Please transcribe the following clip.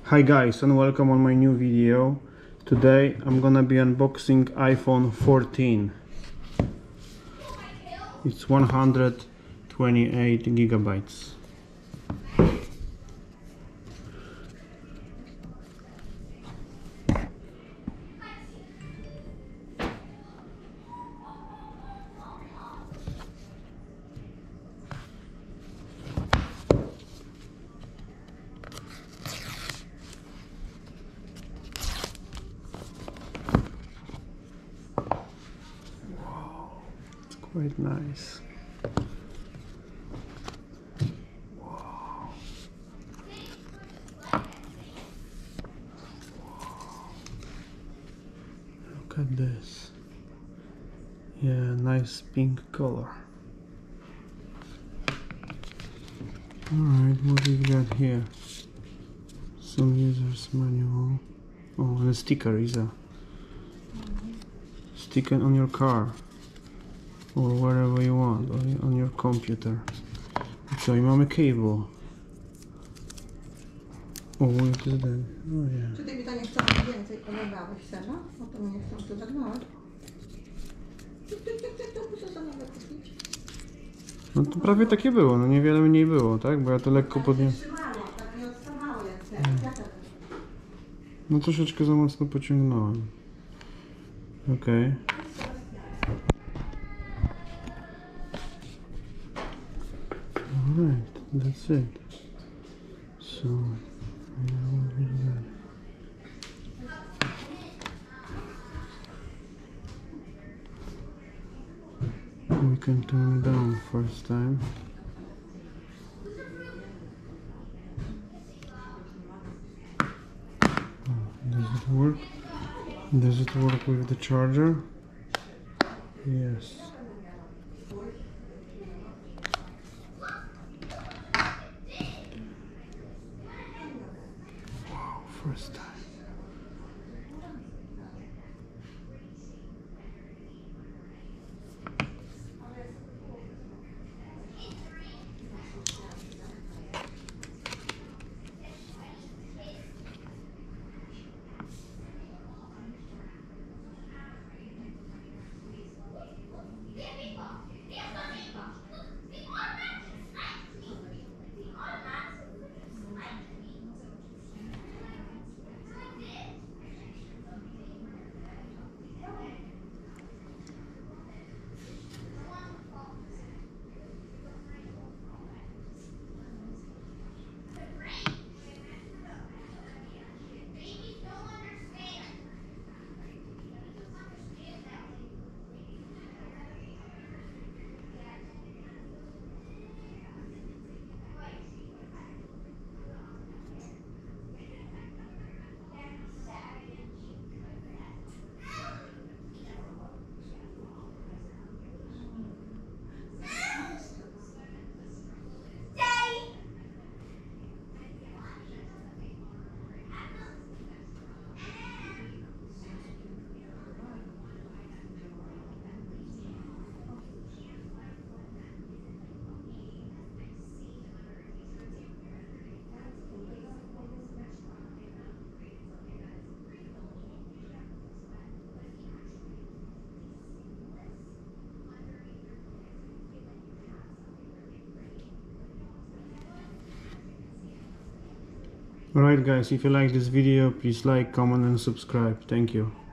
Hi guys, and welcome on my new video. Today I'm gonna be unboxing iPhone 14. It's 128 gigabytes. Quite nice. Wow. Look at this. Yeah, nice pink color. Alright, what do we got here? Some user's manual. Oh, and a sticker is a sticker on your car. Or wherever you want, on your computer. Co, i mamy cable. O, what is that? Oh yeah. Czy ty mi to nie chcą więcej oglądałeś, Seba? No to mnie nie chcą tu zagnąć. Muszę za nowe kupić. No to prawie takie było, no niewiele mniej było, tak? Bo ja to lekko podniosłem. Tak nie odstawało jak ten. No troszeczkę za mocno pociągnąłem. Okej. Alright, that's it. So, we can turn it down first time. Does it work? Does it work with the charger? Yes. Wow, first time. Alright guys, if you like this video, please like, comment and subscribe. Thank you.